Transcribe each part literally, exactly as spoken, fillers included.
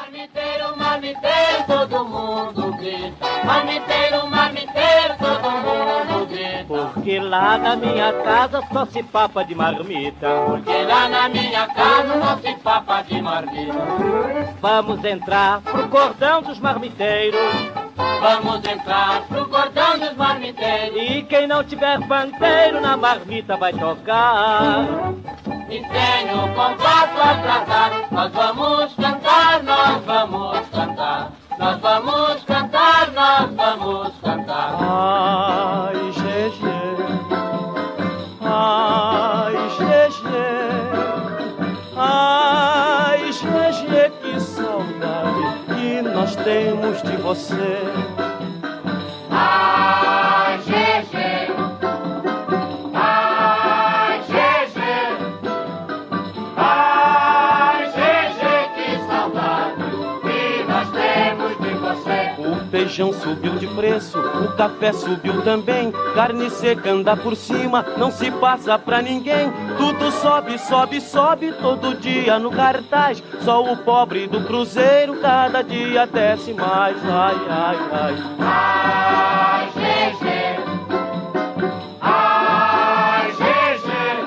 Marmiteiro, marmiteiro, todo mundo grita. Marmiteiro, marmiteiro, todo mundo grita. Porque lá na minha casa só se papa de marmita. Porque lá na minha casa só se papa de marmita. Vamos entrar pro cordão dos marmiteiros. Vamos entrar pro cordão dos marmiteiros. E quem não tiver pandeiro na marmita vai tocar. E tem o compasso atrasado. Nós vamos cantar, nós vamos cantar. Nós vamos cantar, nós vamos cantar. Ai, Gegê, ai, Gegê, ai, Gegê, que saudade que nós temos de você. Ai, Gegê, ai, Gegê, ai, Gegê, que saudade que nós temos de você. O feijão subiu de preço, o café subiu também. Carne seca anda por cima, não se passa pra ninguém. Tudo sobe, sobe, sobe, todo dia no cartaz. Só o pobre do cruzeiro cada dia desce mais. Ai, ai, ai. Ai, Gegê, ai, Gegê,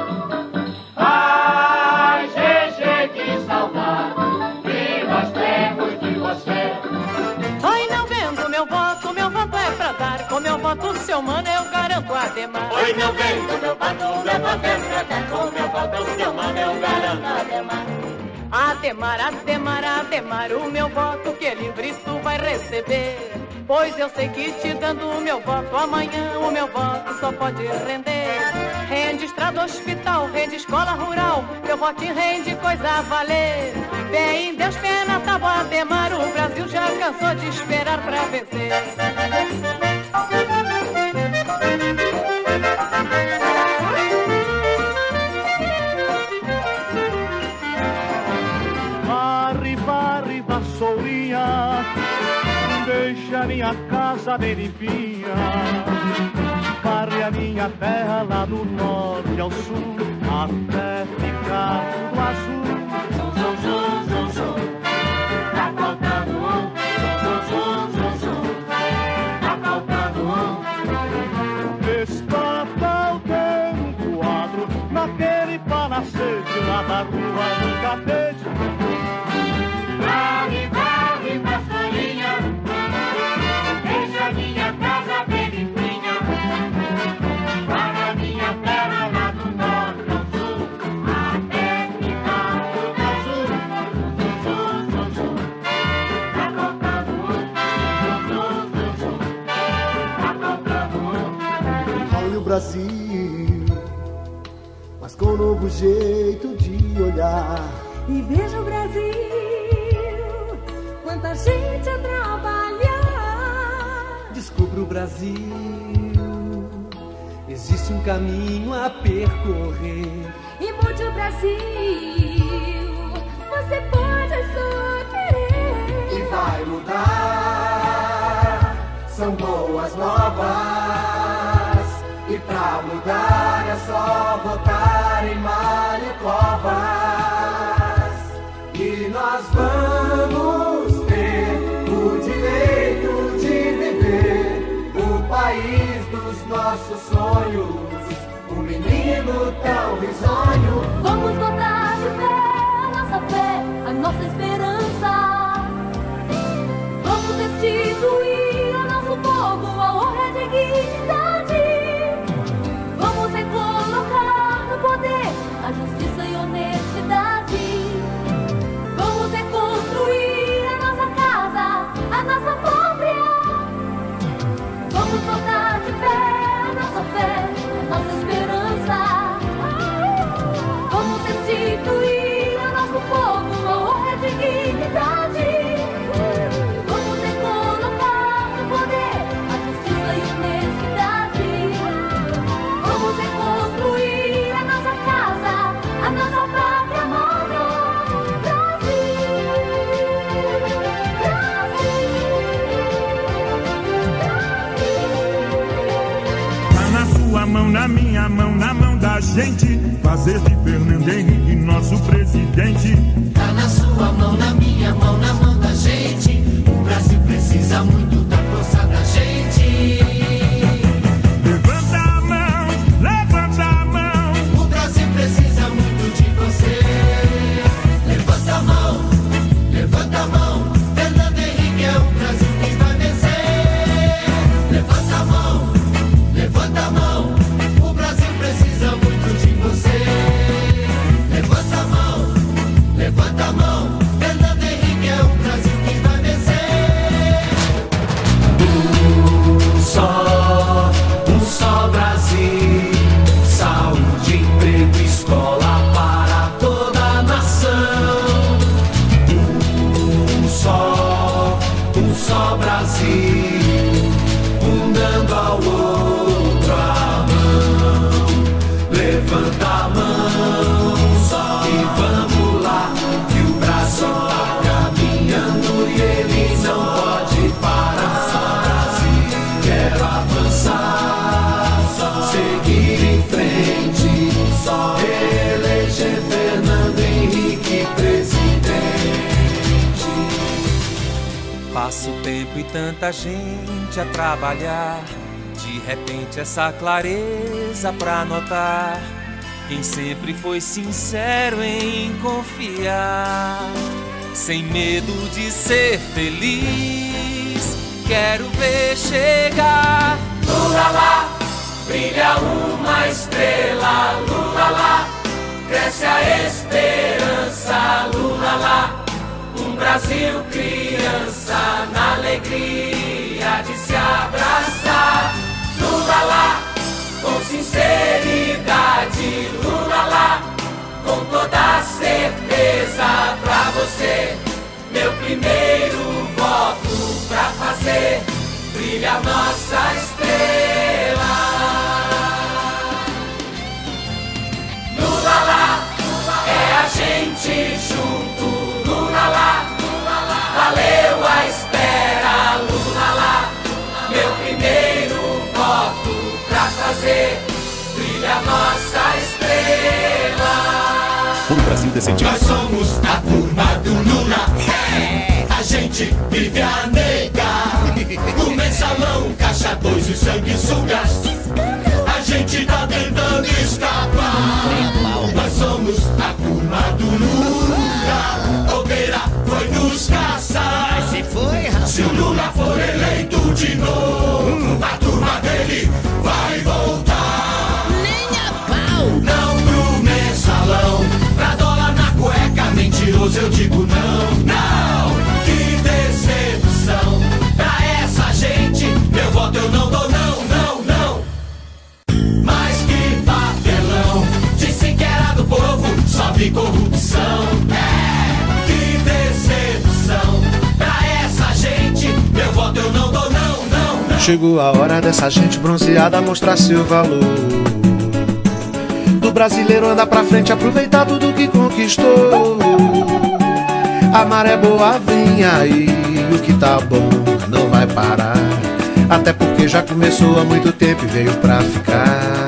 ai, Gegê, que saudade que nós temos de você. Oi, não vendo meu voto, meu voto é pra dar. Com meu voto, seu mano, eu garanto a demais. Oi, não vendo meu voto, meu voto é pra dar. Com meu voto, seu mano, eu garanto a demais. Ademar, Ademar, Ademar, o meu voto que livre tu vai receber. Pois eu sei que te dando o meu voto amanhã, o meu voto só pode render. Rende estrada, hospital, rende escola rural, meu voto rende coisa a valer. Fé em Deus, fé na tábua, Ademar, o Brasil já cansou de esperar pra vencer. Varre, varre, vassourinha, deixa minha casa bem limpinha. Varre a minha terra lá do norte ao sul, até ficar tudo azul. Zum, zum, zum, zum, tá faltando um. Zum, zum, zum, zum, tá faltando um. Está faltando um quadro naquele palacete lá da rua do Catete. Varre, varre, vassourinha, deixa minha casa bem limpinha. Varre a minha terra lá do norte ao sul, até ficar tudo azul. Zum, zum, zum, tá faltando um. Zum, zum, zum, tá faltando um. Olha o Brasil, mas com um novo jeito de olhar. E veja o Brasil, quanta gente a trabalhar. Descubra o Brasil, existe um caminho a percorrer. E mude o Brasil, você pode só querer. E vai mudar, são boas novas. E pra mudar é só votar em Mário Covas. E nós vamos ter o direito de viver o país dos nossos sonhos, um menino tão risonho. Vamos votar de fé, a nossa fé, a nossa esperança. Vamos restituir ao nosso povo a honra e a dignidade. Vamos recolocar no poder a justiça e honestidade. Vamos reconstruir a nossa casa, a nossa pátria. Vamos votar de fé, a nossa fé, a nossa esperança. Vamos restituir ao nosso povo a honra e a dignidade. Vamos recolocar no poder a justiça e honestidade. Vamos reconstruir a nossa casa, a nossa pátria amada. Sua mão na minha mão, na mão da gente, fazer de Fernando Henrique nosso presidente. Tá na sua mão, na minha mão, na mão um só Brasil, um dando ao outro a mão. Levanta a mão só e vamos lá, que o Brasil tá caminhando e ele não pode parar. Só Brasil, quero avançar, só seguir em frente, só eleger Fernando Henrique presidente. Passa o tempo e tanta gente a trabalhar, de repente essa clareza pra notar quem sempre foi sincero em confiar, sem medo de ser feliz. Quero ver chegar Lula lá, brilha uma estrela, Lula lá, cresce a esperança, Lula lá, um Brasil criança na alegria de se abraçar. Lula lá, com sinceridade, Lula lá, com toda certeza pra você, meu primeiro voto pra fazer brilha a nossa estrela. Lula lá, é a gente junto, Lula lá, valeu a espera, Lula lá, meu primeiro voto pra fazer brilha a nossa estrela. O Brasil decente. Nós somos a turma do Lula, a gente vive a negar. O mensalão, caixa dois e sanguessugas, a gente tá tentando escapar. Nós somos a turma do Lula, Odeira foi nos caçar. Se foi, se o Lula for eleito de novo, a turma dele vai voltar. Nem a pau. Não pro mensalão, pra dólar na cueca, mentiroso eu digo não, não. Que decepção, pra essa gente, meu voto eu não dou não, não, não. Mas que papelão, disse que era do povo, só vi corrupção. É, que decepção, pra essa gente, meu voto eu não dou não, não, não. Chegou a hora dessa gente bronzeada mostrar seu valor. Do brasileiro andar pra frente, aproveitar tudo que conquistou. A maré boa vinha e o que tá bom não vai parar, até porque já começou há muito tempo e veio pra ficar.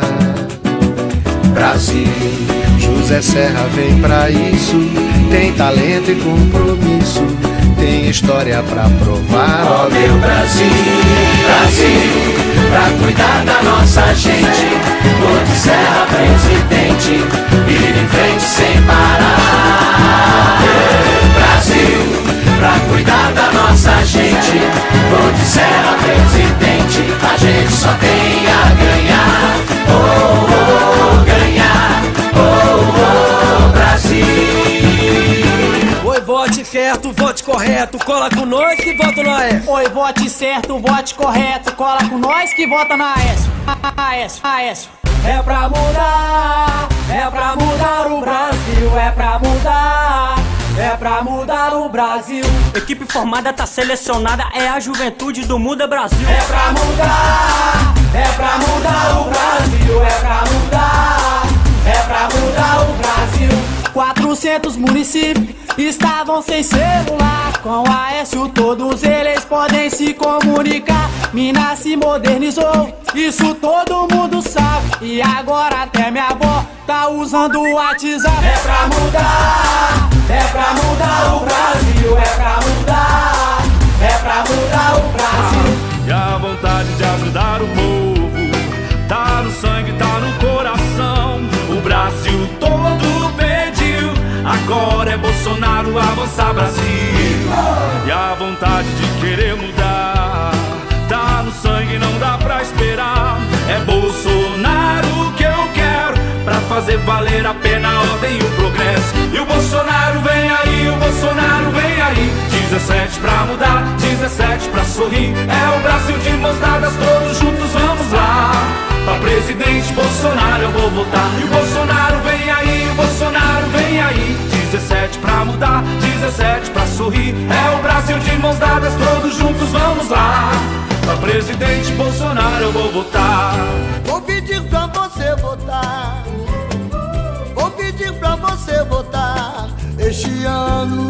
Brasil, José Serra vem pra isso, tem talento e compromisso, tem história pra provar. Ó meu Brasil, Brasil, pra cuidar da nossa gente, Lula de Serra presidente, ir em frente sem parar. Brasil, pra cuidar da nossa gente, Lula de Serra presidente, a gente só tem a ganhar. Oh, oh, ganhar, oh, oh, Brasil. Oi, vote certo, vote correto, cola com nós que vota na Aécio. Oi, vote certo, vote correto, cola com nós que vota na Aécio. Aécio, Aécio. É pra mudar, é pra mudar o Brasil, é pra mudar, é pra mudar o Brasil. Equipe formada tá selecionada, é a juventude do Muda Brasil. É pra mudar, é pra mudar o Brasil, é pra mudar, é pra mudar o Brasil. quatrocentos municípios estavam sem celular, com Aécio todos eles podem se comunicar. Minas se modernizou, isso todo mundo sabe, e agora até minha avó tá usando o WhatsApp. É pra mudar, é pra mudar o Brasil, é pra mudar, é pra mudar o Brasil. E a vontade de ajudar o povo tá no sangue, tá no coração. O Brasil todo pediu, agora é Bolsonaro avançar Brasil. E a vontade de querer mudar tá no sangue, não dá pra esperar. É Bolsonaro que eu quero, pra fazer valer a pena a ordem e o progresso. E o Bolsonaro vem aí, o Bolsonaro vem aí. dezessete pra mudar, dezessete pra sorrir. É o Brasil de mãos dadas, todos juntos vamos lá. Pra presidente Bolsonaro eu vou votar. E o Bolsonaro vem aí, o Bolsonaro vem aí. dezessete pra mudar, dezessete pra sorrir. sorrir. É o Brasil de mãos dadas, todos juntos vamos lá. Pra presidente Bolsonaro eu vou votar. Vou pedir pra você votar. Vou pedir pra você votar este ano.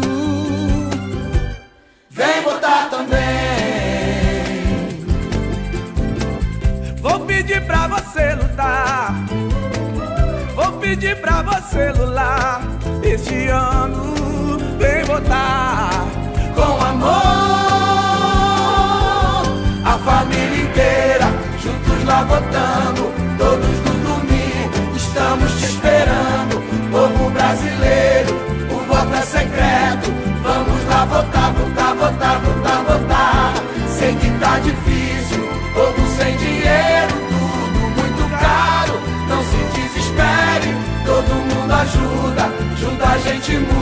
Vem votar também. Vou pedir pra você lutar. Vou pedir pra você lutar este ano. Vem votar com amor. A família inteira, juntos lá votando. Todos no domingo, estamos te esperando. Povo brasileiro, o voto é secreto. Vamos lá votar, votar, votar, votar, votar. Sei que tá difícil, povo sem dinheiro, tudo muito caro. Não se desespere, todo mundo ajuda, ajuda a gente muito.